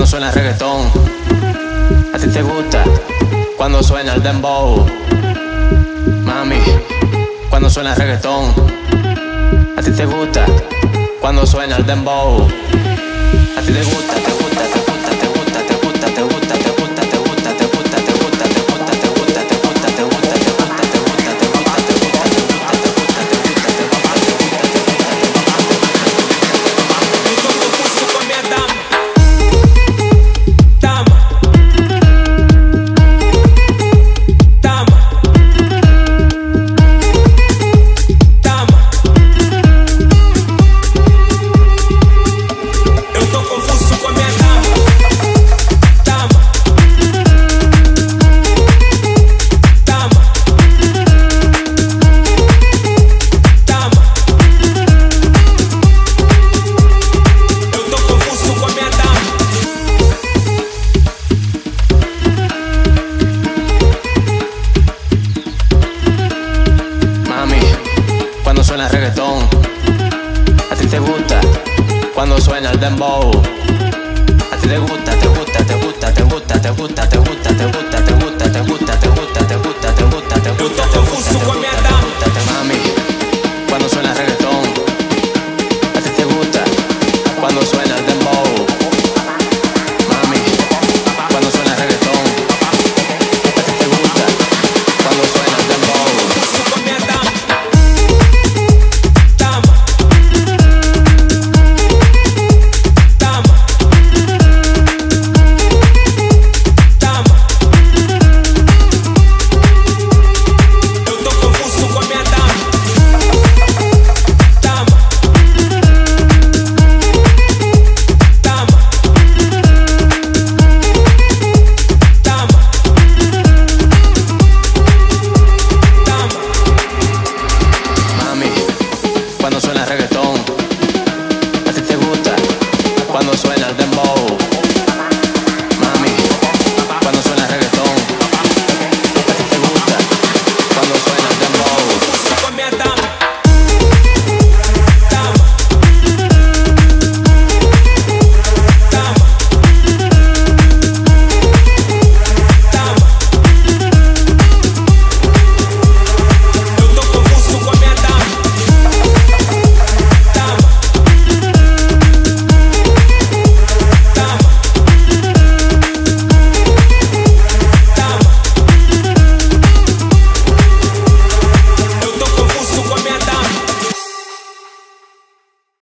cuando suena el reggaetón. A ti te gusta cuando suena el dembow. Mami, cuando suena el reggaetón. A ti te gusta cuando suena el dembow. A ti te gusta, te gusta, te gusta, te gusta, te gusta, te gusta, te gusta, te gusta, te gusta, te gusta, te gusta, te gusta, te gusta, te gusta, te gusta, te gusta, te gusta, te gusta, te gusta, te suena el reggaetón. A ti te gusta cuando suena el dembow. A ti te gusta